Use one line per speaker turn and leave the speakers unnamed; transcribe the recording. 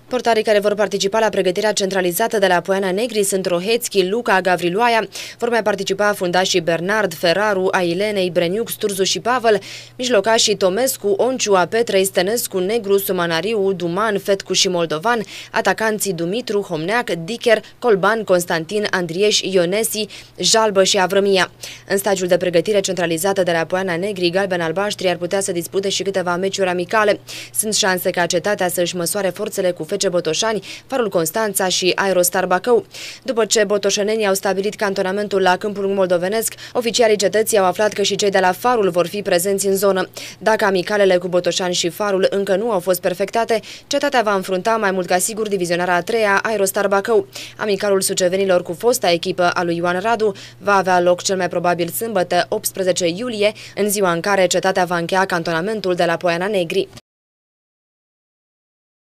Portarii care vor participa la pregătirea centralizată de la Poiana Negri sunt Rohețchi, Luca, Gavriloaia. Vor mai participa fundașii Bernard, Ferraru, Ailenei, Breniuc, Sturzu și Pavel, mijlocașii Tomescu, Onciu, Petrei, Stănescu, Negru, Sumanariu, Duman, Fetcu și Moldovan, atacanții Dumitru, Homneac, Dicher, Colban, Constantin, Andrieș, Ionesi, Jalbă și Avrămia. În stagiul de pregătire centralizată de la Poiana Negri, galben-albaștri ar putea să dispute și câteva meciuri amicale. Sunt șanse ca Cetatea să-și măsoare forțele cu FC Botoșani, Farul Constanța și Aerostar Bacău. După ce botoșenenii au stabilit cantonamentul la Câmpul Moldovenesc, oficialii Cetății au aflat că și cei de la Farul vor fi prezenți în zonă. Dacă amicalele cu Botoșani și Farul încă nu au fost perfectate, Cetatea va înfrunta mai mult ca sigur divizionarea a treia, Aerostar Bacău. Amicalul sucevenilor cu fosta echipă a lui Ioan Radu va avea loc cel mai probabil sâmbătă, 18 iulie, în ziua în care Cetatea va încheia cantonamentul de la Poiana Negri.